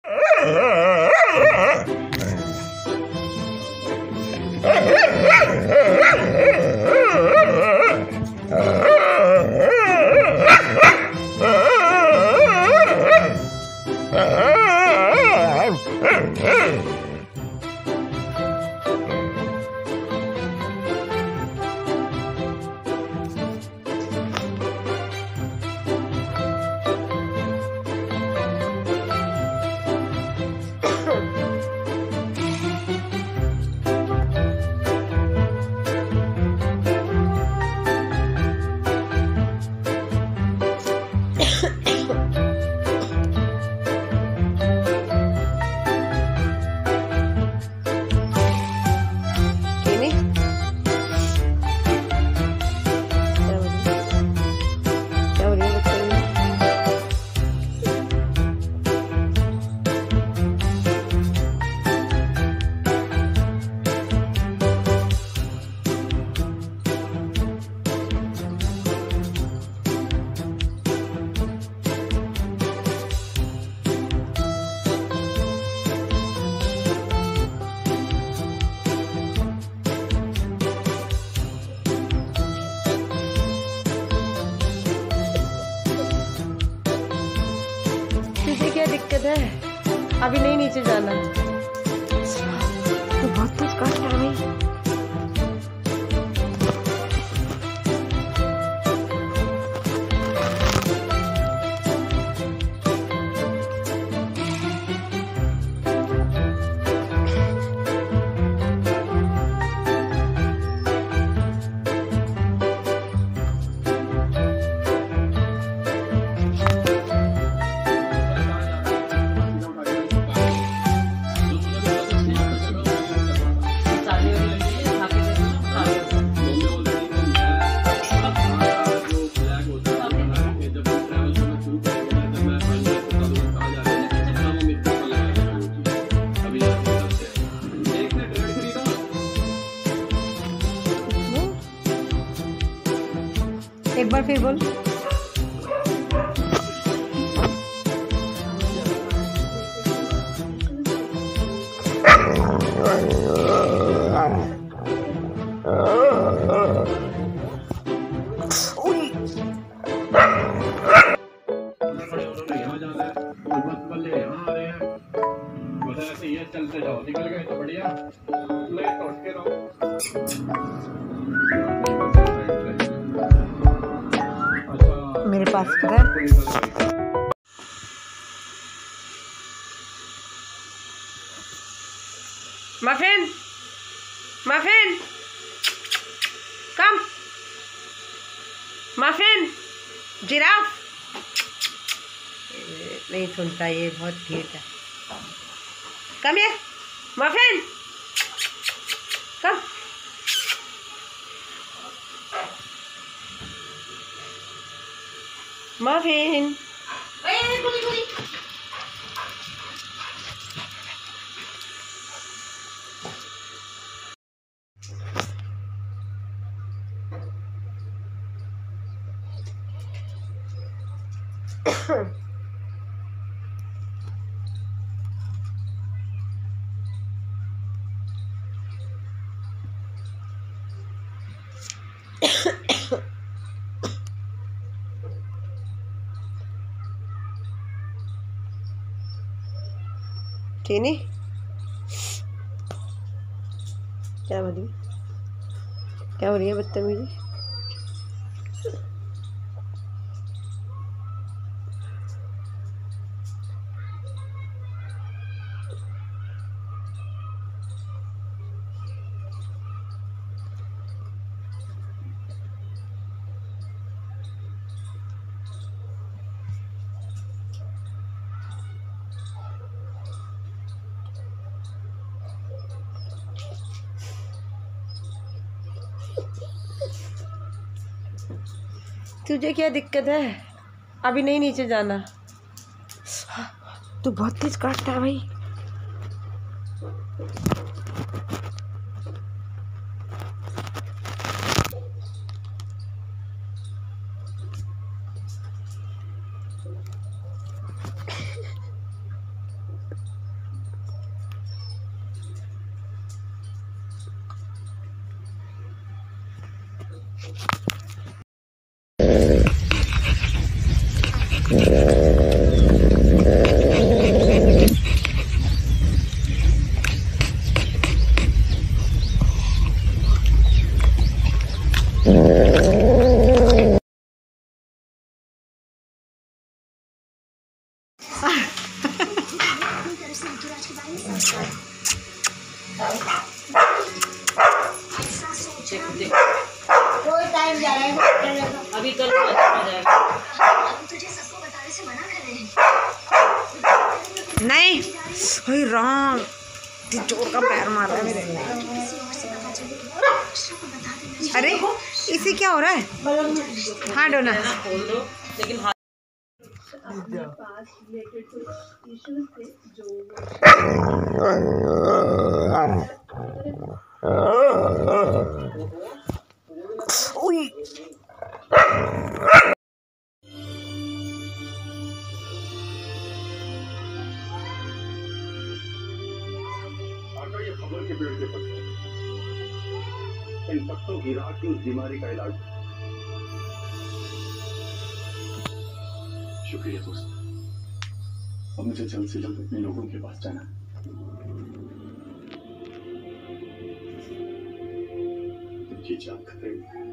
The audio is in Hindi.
क्या दिक्कत है? अभी नहीं नीचे जाना। तो बहुत कुछ काट रहा है भाई। एक बार फिर बोल। चलते जाओ, निकल गए तो बढ़िया, नहीं टोट के रहो। मेरे पास पता है muffin, muffin come, muffin, giraffe नहीं सुनता, ये बहुत ढीठ है। कम ये मफिन, कम। मफिन चीनी क्या हो रही है बदतमीजी? तुझे क्या दिक्कत है? अभी नहीं नीचे जाना। तू बहुत तेज काटता है भाई। कोई टाइम जा रहा है अभी कल आ जाएगा। नहीं ओए राम, चोर का पैर मार रहा है मेरे। अरे इसे क्या हो रहा है? हाँ डोना खोल दो लेकिन ये खबर के पेड़ के पत्ते, इन पत्तों की राख की उस बीमारी का इलाज। शुक्रिया दोस्त, अब मुझे जल्द से जल्द अपने लोगों के पास जाना। उनकी जान खतरे में।